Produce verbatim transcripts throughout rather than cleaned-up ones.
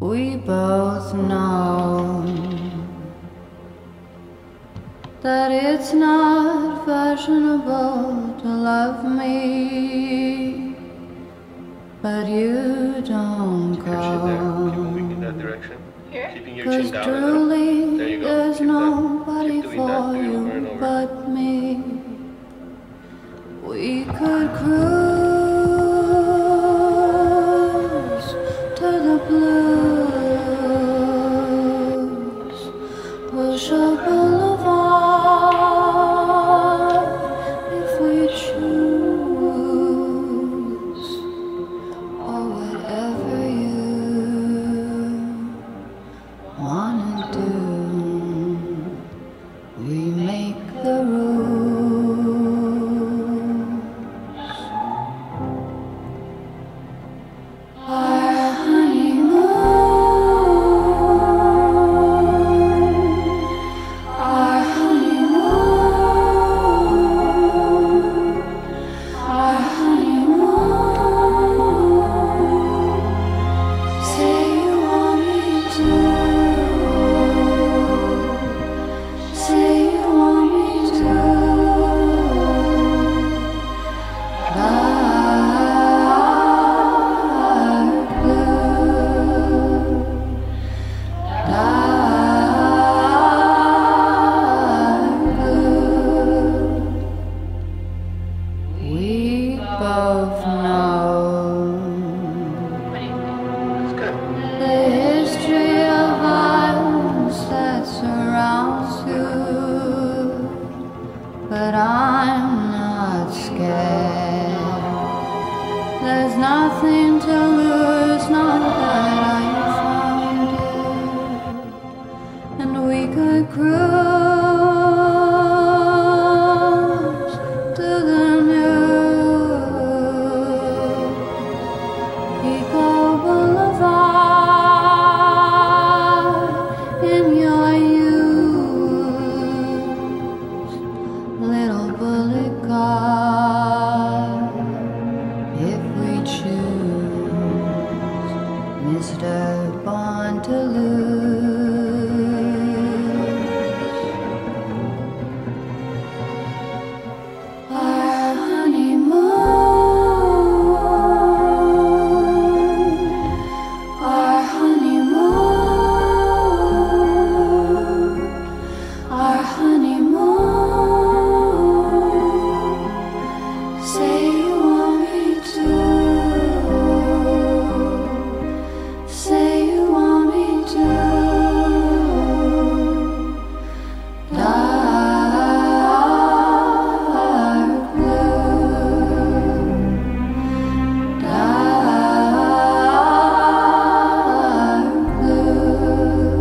We both know that it's not fashionable to love me, but you don't Keep your chin there. Keep moving in that go. direction. Here? Keeping your 'Cause chin down. truly There you go. there's Keep that. nobody Keep doing that. for Do it you over and over. but me. We could cruise to the blues, push a boulevard if we choose, or whatever you wanna do. We make the rules. Our honeymoon, our honeymoon, our honeymoon. Say you want me to. Say you want me to. Dark blue, dark blue. We both know What do you think? That's good. the history of violence that surrounds you, but I'm not scared. There's nothing to lose, not that I found you, and we could cruise to the new Pico Boulevard in your youth, little bullet car, if we choose, Mister Born to Lose. Our honeymoon, our honeymoon, our honeymoon. Say you want me to. Say you want me to. Dark blue, dark blue.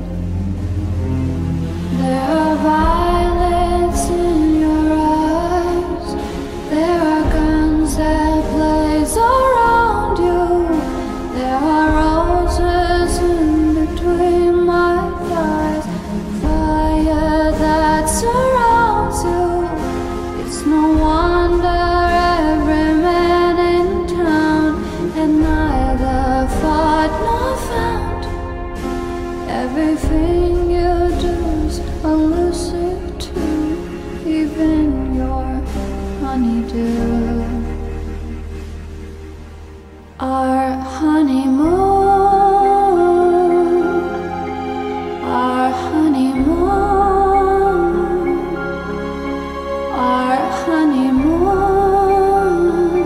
There are violets in your eyes. There are guns that blaze around you. There are roses in between my thighs. Fire that surrounds you. It's no wonder every man in town had neither fought nor found. Everything you do's elusive too, even your honeydew. Our honeymoon, our honeymoon, our honeymoon.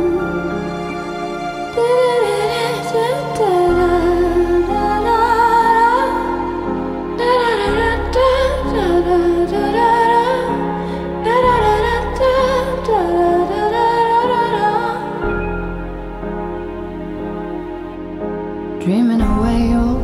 Dreaming away your